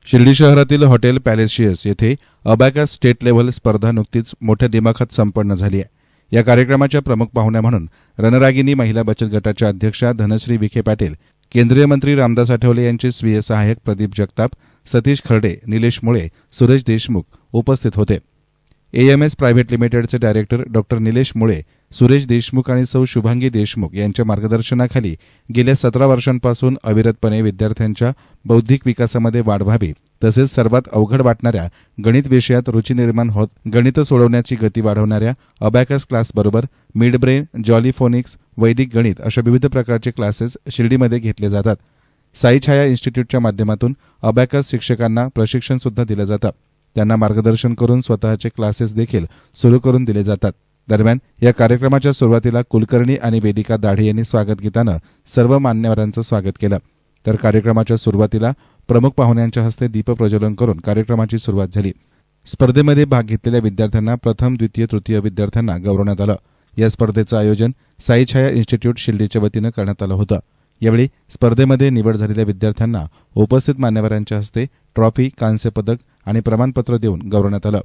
शिर्डी शहरातील हॉटेल पॅलेशियस येथे abacus state level स्पर्धा नुकतीच मोठ्या दिमाखात संपन्न झाली आहे। या कार्यक्रमाच्या प्रमुख पाहुण्या म्हणून रणरागिनी महिला बचत गटाच्या अध्यक्षा धनश्री विखे पाटील, केंद्रीय मंत्री रामदास आठवले यांचे स्वीय सहाय्यक प्रदीप जगताप, सतीश खर्डे, निलेश मुळे, सुरेश देशमुख उपस्थित होते। एएमएस प्रायव्हेट लिमिटेडचे डायरेक्टर डॉक्टर निलेश मुळे, सुरेश देशमुख आणि सौ शुभांगी देशमुख यांच्या मार्गदर्शनाखाली गेल्या 17 वर्षांपासून अविरतपणे विद्यार्थ्यांच्या बौद्धिक विकासामध्ये वाढ व्हावी तसेच सर्वात अवघड वाटणाऱ्या गणित विषयात रुची निर्माण होत गणित सोडवण्याची गती वाढवणाऱ्या अबॅकस क्लासबरोबर मिड ब्रेन, जॉली फोनिक्स, वैदिक गणित अशा विविध प्रकारचे क्लासेस शिर्डीमध्ये घेतले जातात। साई छाया इन्स्टिट्यूटच्या माध्यमातून अबॅकस शिक्षकांना प्रशिक्षण सुद्धा दिले जातं। त्यांना मार्गदर्शन करून स्वतःचे क्लासेस देखील सुरू करून दिले जातात। दरम्यान या कार्यक्रमाच्या सुरुवातीला कुलकर्णी आणि वेदिका दाढे यांनी स्वागत गीतानं सर्व मान्यवरांचं स्वागत केलं। तर कार्यक्रमाच्या सुरुवातीला प्रमुख पाहुण्यांच्या हस्ते दीप प्रज्वलन करून कार्यक्रमाची सुरुवात झाली। स्पर्धेमध्ये भाग घेतलेल्या विद्यार्थ्यांना प्रथम, द्वितीय, तृतीय विद्यार्थ्यांना गौरवण्यात आलं। या स्पर्धेचं आयोजन साई छाया इन्स्टिट्यूट शिर्डीच्या वतीनं करण्यात आलं होतं। यावेळी स्पर्धेमध्ये निवड झालेल्या विद्यार्थ्यांना उपस्थित मान्यवरांच्या हस्ते ट्रॉफी, कांस्य पदक आणि प्रमाणपत्र देऊन गौरवण्यात आलं।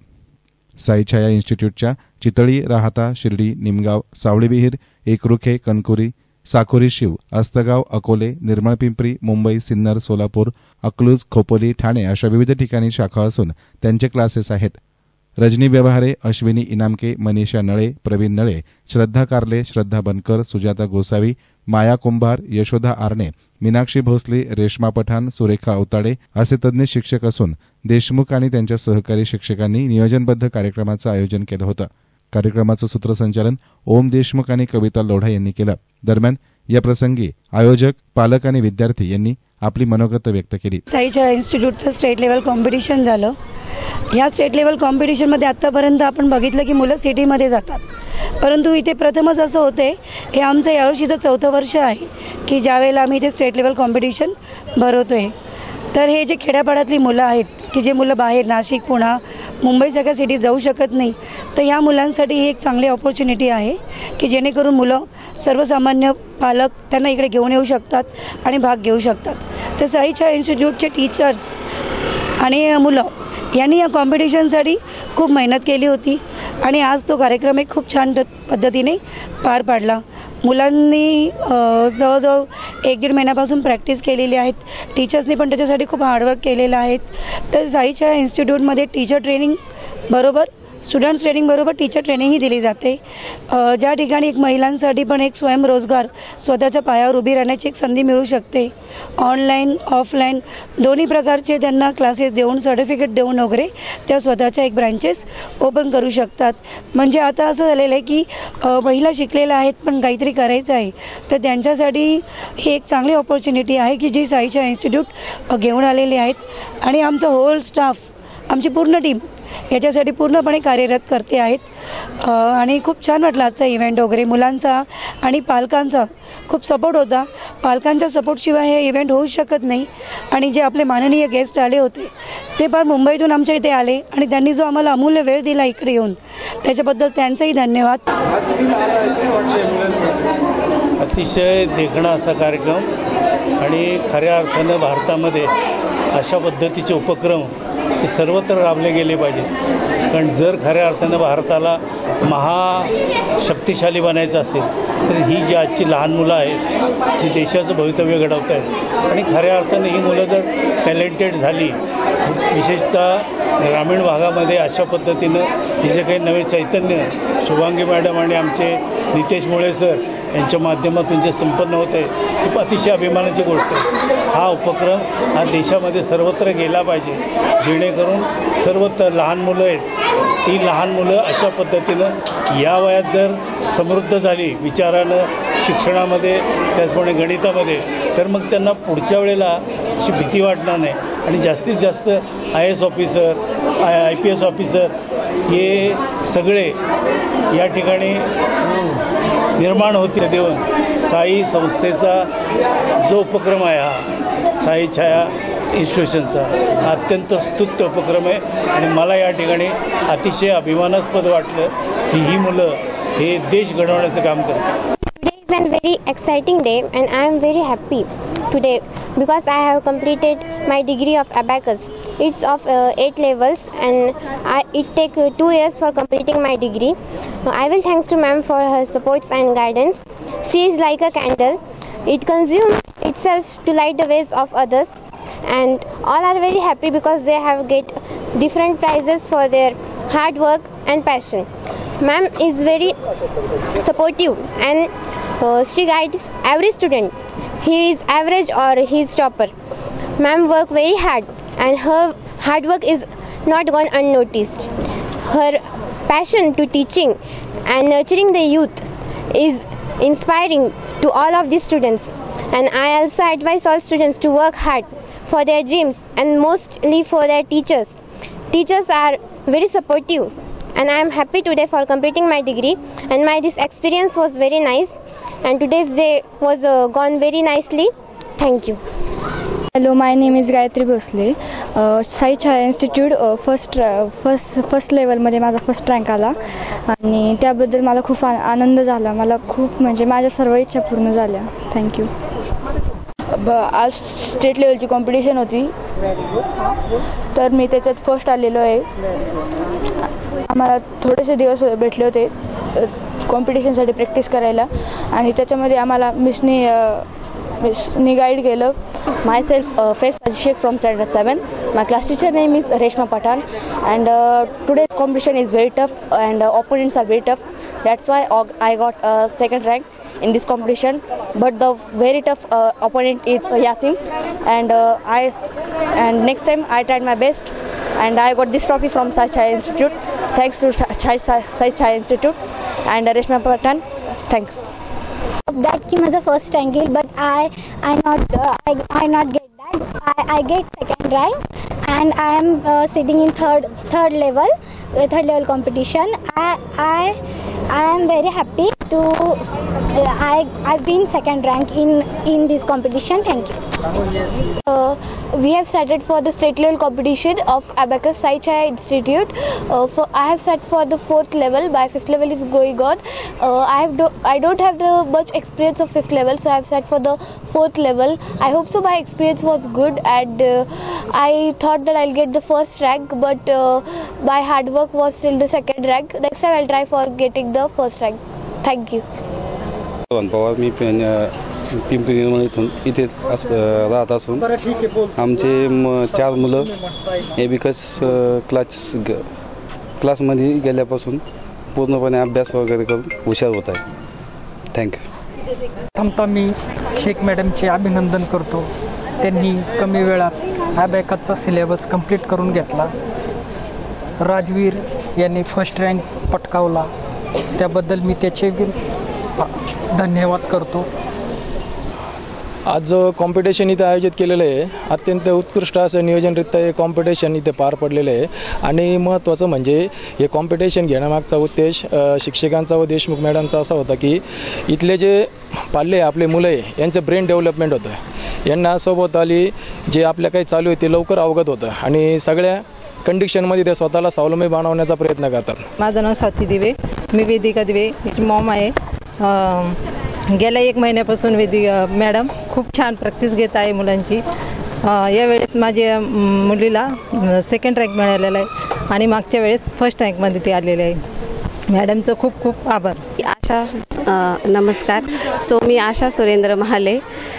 साई छाया इन्स्टिट्यूटच्या चितळी, राहाता, शिर्डी, निमगाव, सावळीविहीर, एकरुखे, कणकुरी, साकोरी शिव, अस्तगाव, अकोले, निर्मळ पिंपरी, मुंबई, सिन्नर, सोलापूर, अकलूज, खोपोली, ठाणे अशा विविध ठिकाणी शाखा असून त्यांचे क्लासेस आहेत। रजनी व्यवहारे, अश्विनी इनामके, मनीषा नळे, प्रवीण नळे, श्रद्धा कारले, श्रद्धा बनकर, सुजाता गोसावी, माया कुंभार, यशोदा आरणे, मीनाक्षी भोसले, रेश्मा पठाण, सुरेखा अवताडे असे तज्ज्ञ शिक्षक असून देशमुख आणि त्यांच्या सहकारी शिक्षकांनी नियोजनबद्ध कार्यक्रमाचं आयोजन केलं होतं। कार्यक्रमाचं सूत्रसंचालन ओम देशमुख आणि कविता लोढा यांनी केलं। दरम्यान या प्रसंगी आयोजक, पालक आणि विद्यार्थी यांनी आपली मनोगत व्यक्त केली। साई छाया इन्स्टिट्यूटचं स्टेट लेवल कॉम्पिटिशन झालं। या स्टेट लेवल कॉम्पिटिशनमध्ये आतापर्यंत आपण बघितलं की मुलं सिटीमध्ये जातात, परंतु इथे प्रथमच असं होते, हे आमचं यावर्षीचं 4थं वर्ष आहे की ज्यावेळेला आम्ही इथे स्टेट लेवल कॉम्पिटिशन भरवतोय। तर हे जे खेड्यापाड्यातली मुलं आहेत की जे मुलं बाहेर नाशिक, पुणे, मुंबईसारख्या सिटीत जाऊ शकत नाही, तर या मुलांसाठी ही एक चांगली ऑपॉर्च्युनिटी आहे की जेणेकरून मुलं सर्वसामान्य पालक त्यांना इकडे घेऊन येऊ शकतात आणि भाग घेऊ शकतात। तर साई छाया इन्स्टिट्यूटचे टीचर्स आणि मुलं यांनी या कॉम्पिटिशनसाठी खूप मेहनत केली होती आणि आज तो कार्यक्रम एक खूप छान पद्धतीने पार पाडला। मुलांनी जवळजवळ 1-1.5 महिन्यापासून प्रॅक्टिस केलेली आहेत। टीचर्सनी पण त्याच्यासाठी खूप हार्डवर्क केलेलं आहे। तर साई छाया इन्स्टिट्यूटमध्ये टीचर ट्रेनिंग बरोबर स्टुडंट्स ट्रेनिंग बरोबर टीचर ट्रेनिंगही दिली जाते। ज्या ठिकाणी एक महिलांसाठी पण एक स्वयंरोजगार, स्वतःच्या पायावर उभी राहण्याची एक संधी मिळू शकते। ऑनलाईन, ऑफलाईन दोन्ही प्रकारचे त्यांना क्लासेस देऊन, सर्टिफिकेट देऊन वगैरे त्या स्वतःच्या एक ब्रँचेस ओपन करू शकतात। म्हणजे आता असं झालेलं आहे की महिला शिकलेल्या आहेत पण काहीतरी करायचं आहे, तर त्यांच्यासाठी ही एक चांगली ऑपॉर्च्युनिटी आहे की जी साई छाया इन्स्टिट्यूट घेऊन आलेली आहेत। आणि आमचं होल स्टाफ, आमची पूर्ण टीम याच्यासाठी पूर्णपणे कार्यरत करते आहेत। आणि खूप छान वाटलं आजचा इव्हेंट वगैरे। मुलांचा आणि पालकांचा खूप सपोर्ट होता। पालकांच्या सपोर्टशिवाय हे इव्हेंट होऊ शकत नाही। आणि जे आपले माननीय गेस्ट आले होते ते पण मुंबईतून आमच्या इथे आले आणि त्यांनी जो आम्हाला अमूल्य वेळ दिला इकडे येऊन, त्याच्याबद्दल त्यांचंही धन्यवाद। अतिशय देखणा असा कार्यक्रम आणि खऱ्या अर्थानं भारतामध्ये अशा पद्धतीचे उपक्रम हे सर्वत्र राबले गेले पाहिजेत। कारण जर खऱ्या अर्थानं भारताला महाशक्तिशाली बनायचं असेल तर ही जी आजची लहान मुलं आहेत, जी देशाचं भवितव्य घडवत आहेत आणि खऱ्या अर्थानं ही मुलं जर टॅलेंटेड झाली, विशेषतः ग्रामीण भागामध्ये अशा पद्धतीनं हे जे काही नवे चैतन्य शुभांगी मॅडम आणि आमचे नितेश मुळे सर यांच्या माध्यमातून जे संपन्न होत आहे ही अतिशय अभिमानाची गोष्ट आहे। हा उपक्रम हा देशामध्ये सर्वत्र गेला पाहिजे, जेणेकरून सर्वत्र लहान मुलं आहेत ती लहान मुलं अशा पद्धतीनं या वयात जर समृद्ध झाली विचारानं, शिक्षणामध्ये, त्याचप्रमाणे गणितामध्ये, तर मग त्यांना पुढच्या वेळेला अशी भीती वाटणार नाही आणि जास्तीत जास्त IAS ऑफिसर, IPS ऑफिसर हे सगळे या ठिकाणी निर्माण होते। देऊन साई संस्थेचा जो उपक्रम आहे हा साई छाया इन्स्टिट्यूशनचा अत्यंत स्तुत्य उपक्रम आहे आणि मला या ठिकाणी अतिशय अभिमानास्पद वाटलं की ही मुलं हे देश घडवण्याचं काम करतात। Today is a very exciting day and I am very happy today because I have completed my degree of abacus. It's of 8 levels and it take 2 years for completing my degree. I will thanks to ma'am for her supports and guidance. She is like a candle. It consumes itself to light the ways of others, and all are very happy because they have get different prizes for their hard work and passion. Ma'am is very supportive and she guides every student. He is average or he is topper. Ma'am work very hard and her hard work is not gone unnoticed. Her passion to teaching and nurturing the youth is inspiring to all of these students, and I also advise all students to work hard for their dreams and mostly for their teachers. Teachers are very supportive, and I am happy today for completing my degree, and this experience was very nice, and today's day was gone very nicely. Thank you. Hello, my name is Gayatri Bhosle. Sai Chhaya institute first लेवलमध्ये माझा first rank आला आणि त्याबद्दल मला खूप आनंद झाला. मला खूप म्हणजे माझ्या सर्व इच्छा पूर्ण झाल्या. थँक्यू. आज स्टेट लेवलची कॉम्पिटिशन होती, तर मी त्याच्यात फर्स्ट आलेलो आहे. आम्हाला थोडेसे दिवस भेटले होते कॉम्पिटिशनसाठी प्रॅक्टिस करायला, आणि त्याच्यामध्ये आम्हाला मिसनी गाईड केलं. Myself, Faiz Sheikh from Standard 7. My class teacher name is Reshma Pathan, and today's competition is very tough and opponents are very tough. That's why I got second rank in this competition. But the very tough opponent is Yasin, and next time I tried my best, and I got this trophy from Sai Chhaya Institute. Thanks to Sai Chhaya Institute and Reshma Pathan. Thanks. That ki माझा first rank येईल, but I not get that. I get second rank, and I am sitting in third level competition. I am very happy to I win second rank in this competition. Thank you. We have started for the state level competition of Abacus Sai Chhaya Institute. I have sat for the 4th level. By 5th level is going on. I don't have the much experience of 5th level, so I have sat for the 4th level. I hope so my experience was good, and I thought that I'll get the first rank, but my hard work was still the second rank. Next time I'll try for getting the first rank. Thank you. Pawar, मी पिंपरी निर्मळ इथून इथे राहत असून आमचे 4 मुलं abacus क्लासमध्ये गेल्यापासून पूर्णपणे अभ्यास वगैरे करून हुशार होत आहेत. थँक्यू. प्रथमतः मी शेख मॅडमचे अभिनंदन करतो. त्यांनी कमी वेळात अबॅकसचा सिलेबस कंप्लीट करून घेतला. राजवीर यांनी फर्स्ट रँक पटकावला, त्याबद्दल मी त्याचे धन्यवाद करतो. आज जो कॉम्पिटिशन इथे आयोजित केलेलं आहे, अत्यंत उत्कृष्ट असं नियोजनरित्या हे कॉम्पिटिशन इथे पार पडलेलं आहे. आणि महत्त्वाचं म्हणजे हे कॉम्पिटिशन घेण्यामागचा उद्देश शिक्षकांचा व देशमुख मॅडमचा असा होता की इथले जे पाल्य आपले मुलं आहे यांचं ब्रेन डेव्हलपमेंट होतं. यांना सभोवताली जे आपल्या काही चालू आहे ते लवकर अवगत होतं आणि सगळ्या कंडिशनमध्ये ते स्वतःला स्वावलंबी बनवण्याचा प्रयत्न करतात. माझं नाव स्वाती दिवे, मी वेदिका दिवे याची मॉम आहे. गेल्या 1 महिन्यापासून मॅडम खूप छान प्रॅक्टिस घेत आहे मुलांची. यावेळेस माझ्या मुलीला सेकंड रँक मिळालेला आहे आणि मागच्या वेळेस फर्स्ट रँकमध्ये ते आलेले आहे. मॅडमचं खूप खूप आभार. आशा, नमस्कार. मी आशा सुरेंद्र महाले,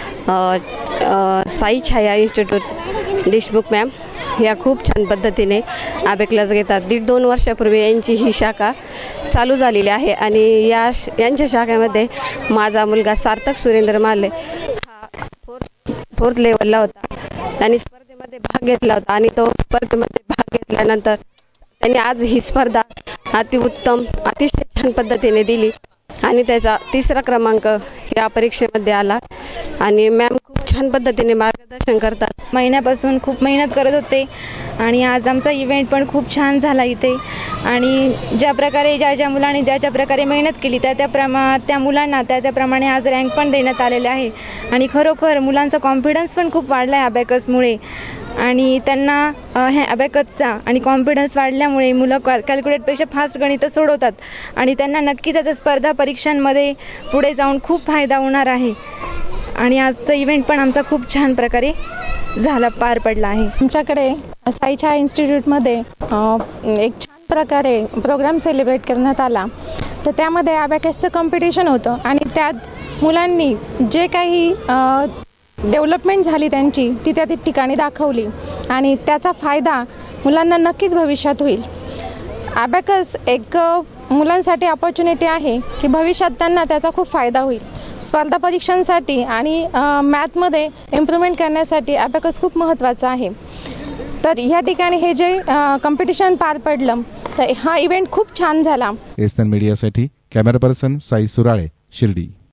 साई छाया इन्स्टिट्यूट देशमुख मॅम ह्या खूप छान पद्धतीने अबॅकस घेतात. 1.5-2 वर्षापूर्वी यांची ही शाखा चालू झालेली आहे आणि यांच्या शाखेमध्ये माझा मुलगा सार्थक सुरेंद्र माले हा 4th लेवलला होता. त्यांनी स्पर्धेमध्ये भाग घेतला होता आणि तो स्पर्धेमध्ये भाग घेतल्यानंतर त्यांनी आज ही स्पर्धा अतिउत्तम अतिशय छान पद्धतीने दिली आणि त्याचा 3रा क्रमांक या परीक्षेमध्ये आला. आणि मॅम खूप छान पद्धतीने मार्गदर्शन करतात. महिन्यापासून खूप मेहनत करत होते आणि आज आमचा इव्हेंट पण खूप छान झाला इथे. आणि ज्या प्रकारे ज्या मुलांनी ज्या प्रकारे मेहनत केली त्या मुलांना त्याप्रमाणे आज रँक पण देण्यात आलेले आहे. आणि खरोखर मुलांचा कॉन्फिडन्स पण खूप वाढला आहे अबॅकसमुळे. आणि त्यांना हे अबॅकसचा आणि कॉन्फिडन्स वाढल्यामुळे मुलं कॅल्क्युलेटपेक्षा फास्ट गणितं सोडवतात आणि त्यांना नक्की त्याचा स्पर्धा परीक्षांमध्ये पुढे जाऊन खूप फायदा होणार आहे. आणि आजचा इव्हेंट पण आमचा खूप छान प्रकारे झाला, पार पडला आहे. आमच्याकडे साईछाया इन्स्टिट्यूटमध्ये एक छान प्रकारे प्रोग्राम सेलिब्रेट करण्यात आला. तर त्यामध्ये ॲबॅकसचं कॉम्पिटिशन होतं आणि त्यात मुलांनी जे काही डेव्हलपमेंट झाली त्यांची ती त्या ठिकाणी दाखवली आणि त्याचा फायदा मुलांना नक्कीच भविष्यात होईल. ॲबॅकस एक मुलांसाठी अपॉर्च्युनिटी आहे की भविष्यात त्यांना त्याचा खूप फायदा होईल. स्पर्धा परीक्षांसाठी आणि मॅथमध्ये इम्प्रूव्हमेंट करण्यासाठी ॲबॅकस खूप महत्त्वाचं आहे. तर ह्या ठिकाणी हे जे कॉम्पिटिशन पार पडलं तर हा इव्हेंट खूप छान झाला. एसएन मीडियासाठी कॅमेरा पर्सन साई सुराळे, शिर्डी.